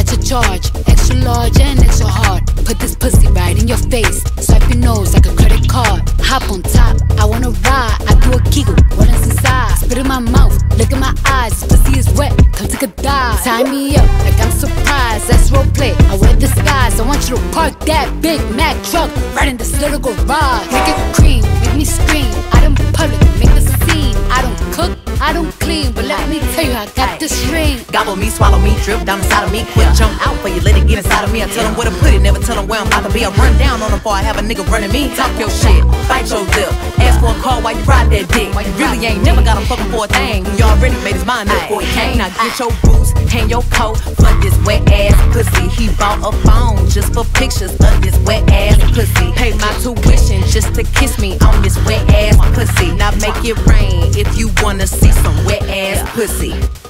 extra charge, extra large and extra hard. Put this pussy right in your face, swipe your nose like a credit card. Hop on top, I wanna ride, I do a giggle, what is inside? Spit in my mouth, look in my eyes, this pussy is wet, come take a dive. Tie me up like I'm surprised, that's roleplay, I wear disguise. I want you to park that Big Mac truck right in this little garage. Make it cream, make me scream, out in public, make a scene. I don't cook, I don't clean, but let me tell you, I got this ring. Gobble me, swallow me, drip down inside of me. Quick jump out for you, let it get inside of me. I tell them where to put it, never tell them where I'm about to be. I run down on them before I have a nigga running me. Talk your shit, bite your lip, ask for a call while you ride that dick. You really ain't never got him fucking for a thing. You already made his mind up before he came. Now get your boots, hang your coat for this wet ass pussy. He bought a phone just for pictures of this wet ass pussy. Pay my tuition just to kiss me on this wet ass pussy. Now make it rain if you wanna see some wet ass pussy.